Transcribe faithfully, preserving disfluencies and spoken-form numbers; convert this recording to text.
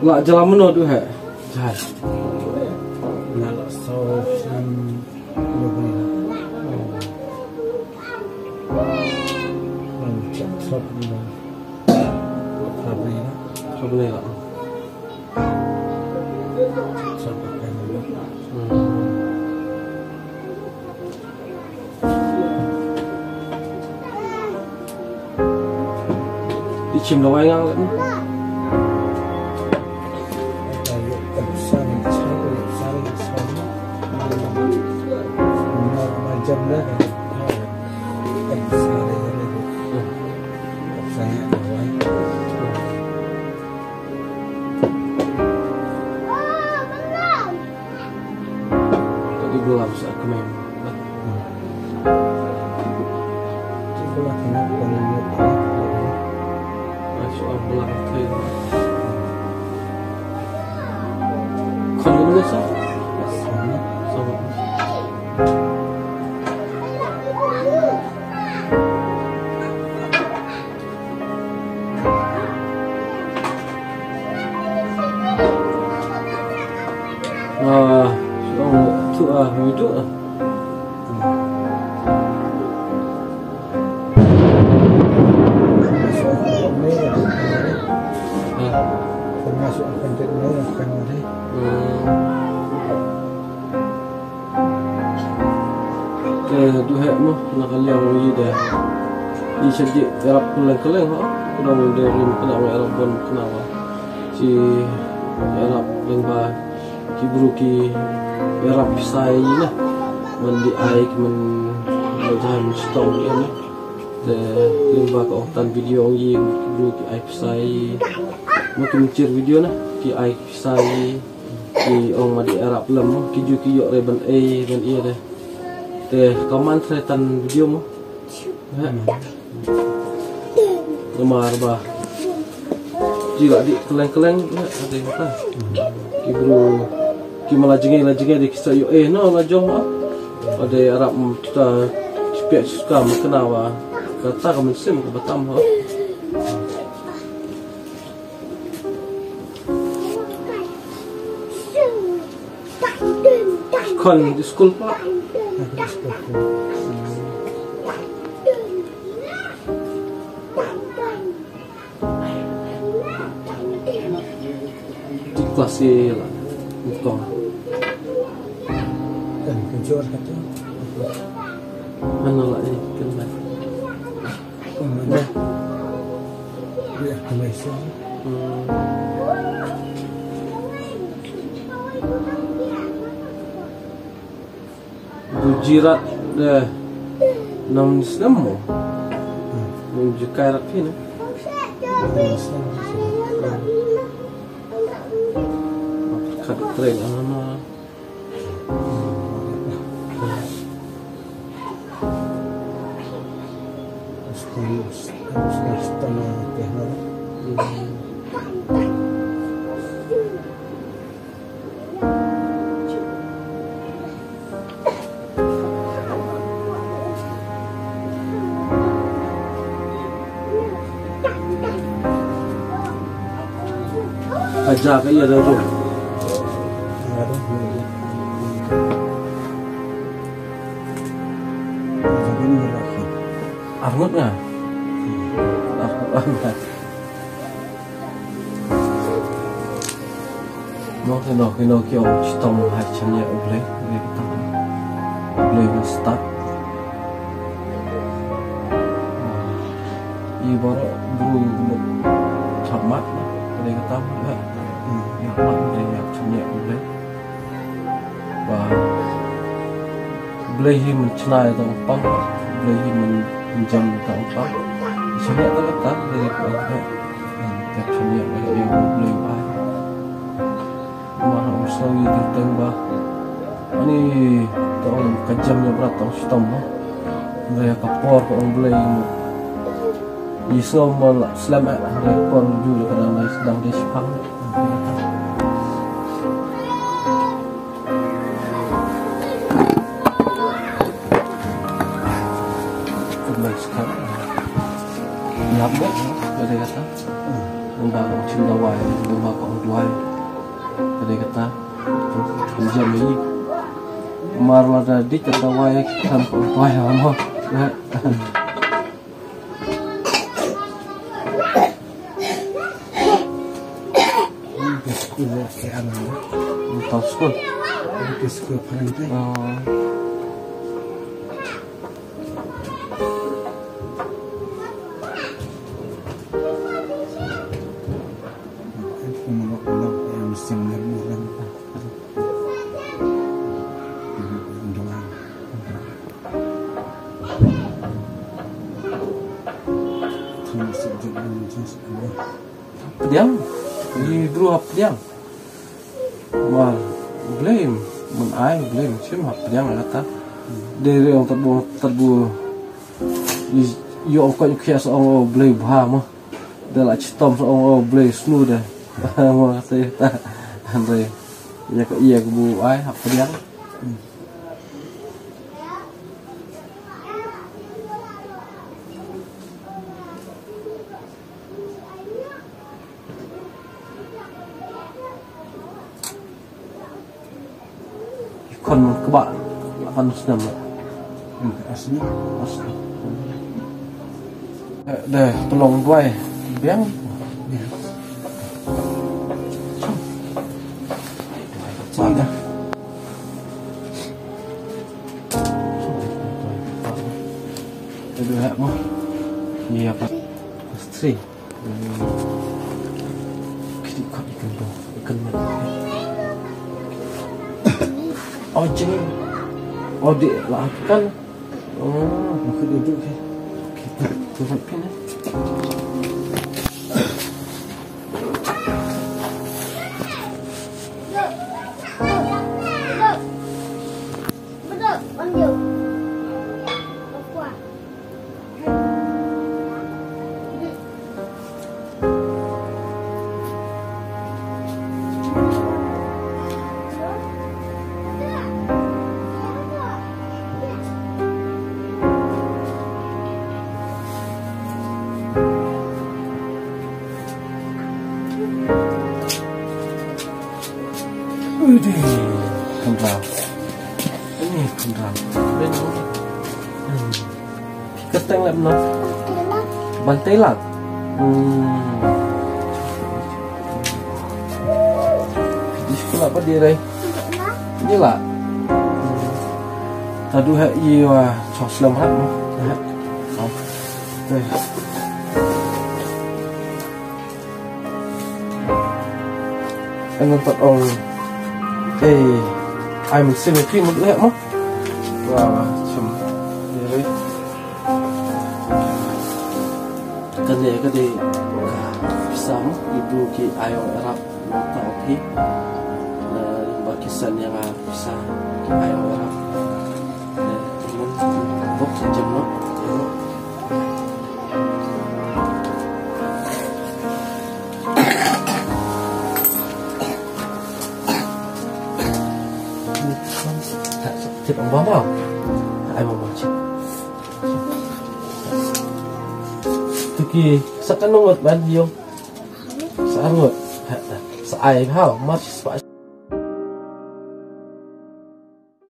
lạ cho lắm nó đứa hệ dài là lạ sau năm nhiều này là chậm sắp rồi sắp này đó sắp này lạ sắp được cái này đi chìm đầu anh ngang lẫn jam dah kan sehari hari itu saya awal tadi gelap saat kemarin itulah kenapa menurut soal belang kayu kalau dulu sah sama sama ah soal tu ah itu ah termasuk konten merah kan ada eh tu hek mo nak liang lagi dah di sejak Arab keleng-keleng ha kurang dari kena Arab pun kenapa si Arab lengba ki bruki Arab sai lah mandi aik men macam stop dia ni de lengba ko tan video yi bruki aik sai mungkin mencir video nah ki aik sai ki orang madi Arab lem ki ju ki yok reban a ben ia deh teh kaman setan video mo ha lemar bah jika di keleng-keleng ada apa ki bro ki malajengi lajengi di kisah yo eh no lajong ah ada Arab kita spiak suka mengenal kata kamu sim ke Batam ha kon di school pak di kelas lah bukan dan kejuar kata mana lah ini kenal mana dia Malaysia Gujarat deh nam Islam menuju Kairat ini kat tren anak harus harus setengah teknologi aja ke iya dulu armutnya nó cái nó cái nó kiểu chỉ tông hai chân nhẹ ở đây đây cái tông đây mình start đi vào đó bùi một chậm mắt đây cái tông nữa nhạc mắt đây nhạc chân nhẹ ở đây và đây khi mình chai tông bóng đây khi mình mình chầm tông bóng chân nhẹ tất cả đây cái tông nhạc chân nhẹ đây yêu đây vai mahal sekali tentang bah ini tahun kejamnya berat tahun sitam bah mereka kapor ke orang beli di semua selamat mereka pun juga kadang sedang di Sepang kembali sekarang nyamuk dari kata Lembaga cinta wai, lembaga orang tadi kata jam ini marla tadi kata wai kan wai lama. Sekolah ke alam. Entah sekolah. Ke sekolah parentai. Pemulak-pemulak yang mesti menerima doa. Termasuk juga menjadi Pediam, di dua pediam. Mal blame, men I blame, cuma pediam kata. Dari yang terbu terbu, yo kau kias orang blame bahama. Dah lah citom orang blame snu dah. Bahama saya tak, Andre. Ya kau iya kebu I hak pediam. Kon kebak lapan senam asli asli deh tolong gue biang mana aduh hak mau iya pak istri kita ikan ikan dong ikan mana oh jadi oh di lakukan oh mau duduk ya kita tutup ini betul ambil Udih, kendang. Ini kendang. Ini. Hmm. Keteng lek benar. Bantai lah. Hmm. Di sekolah apa dia rai? Ini lah. Tadu hak iya cok selam hak. Hak. Oh. Teh. Anh tật ông Ê ai mình xin một phim một nữa mất và chùm đi đấy cái gì cái gì bisa ibu ki ayo Arab tahu ki bagi san yang bisa ki ayo Arab teman bok sejam lo Cip ông bóng không? Ai mà mà cip Từ kỳ Sắc cái nông ngực bán nhiều Sa ngực Sa ai hao Mắt